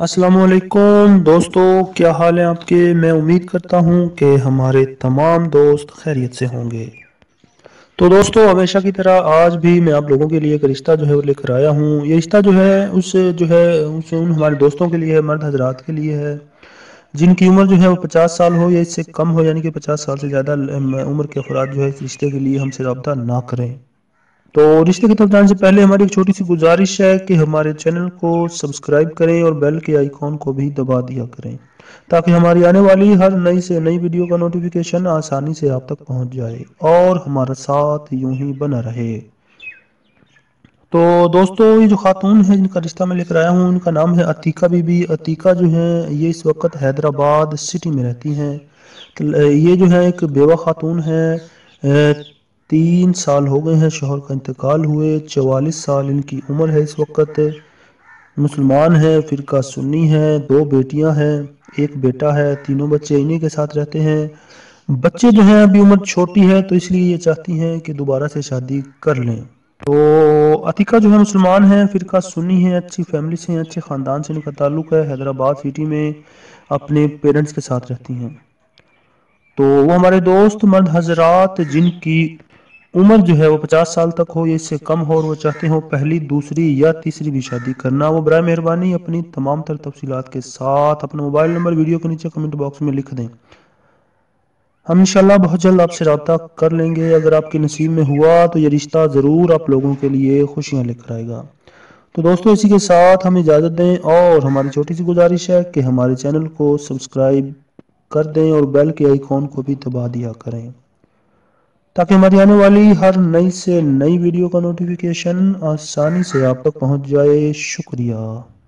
अस्सलामुअलैकुम दोस्तों, क्या हाल है आपके। मैं उम्मीद करता हूँ कि हमारे तमाम दोस्त खैरियत से होंगे। तो दोस्तों, हमेशा की तरह आज भी मैं आप लोगों के लिए एक रिश्ता जो है वो लेकर आया हूँ। ये रिश्ता जो है उस उन हमारे दोस्तों के लिए है, मर्द हजरात के लिए है जिनकी उम्र जो है वो 50 साल हो या इससे कम हो, यानी कि 50 साल से ज़्यादा उम्र के अफराद जो है इस रिश्ते के लिए हमसे रब्ता ना करें। तो रिश्ते की तरफ जाने से पहले हमारी एक छोटी सी गुजारिश है कि हमारे चैनल को सब्सक्राइब करें और बेल के आइकॉन को भी दबा दिया करें, ताकि हमारी आने वाली हर नई से नई वीडियो का नोटिफिकेशन आसानी से आप तक पहुंच जाए और हमारा साथ यूं ही बना रहे। तो दोस्तों, ये जो खातून है जिनका रिश्ता मैं लेकर आया हूँ, उनका नाम है अतीका बीबी। अतीका जो है ये इस वक्त हैदराबाद सिटी में रहती हैं। तो ये जो है एक बेवा खातून है। 3 साल हो गए हैं शोहर का इंतकाल हुए। 44 साल इनकी उम्र है इस वक्त। मुसलमान है, फिरका सुन्नी है। 2 बेटियां हैं, एक बेटा है। तीनों बच्चे इन्हीं के साथ रहते हैं। बच्चे जो हैं अभी उम्र छोटी है, तो इसलिए ये चाहती हैं कि दोबारा से शादी कर लें। तो अतिका जो है मुसलमान है, फिरका सुन्नी है, अच्छी फैमिली से हैं, अच्छे ख़ानदान से इनका ताल्लुक़ है। हैदराबाद सिटी में अपने पेरेंट्स के साथ रहती हैं। तो वो हमारे दोस्त मर्द हजरात जिनकी उम्र जो है वो 50 साल तक हो या इससे कम हो, और वो चाहते हो पहली, दूसरी या तीसरी भी शादी करना, वो बराए मेहरबानी अपनी तमाम तर तफसीलात के साथ अपना मोबाइल नंबर वीडियो के नीचे कमेंट बॉक्स में लिख दें। हम इंशाल्लाह बहुत जल्द आपसे रब्ता कर लेंगे। अगर आपके नसीब में हुआ तो ये रिश्ता ज़रूर आप लोगों के लिए खुशियाँ लेकर आएगा। तो दोस्तों, इसी के साथ हमें इजाज़त दें, और हमारी छोटी सी गुजारिश है कि हमारे चैनल को सब्सक्राइब कर दें और बेल के आइकॉन को भी दबा दिया करें, ताकि हमारी आने वाली हर नई से नई वीडियो का नोटिफिकेशन आसानी से आप तक पहुंच जाए। शुक्रिया।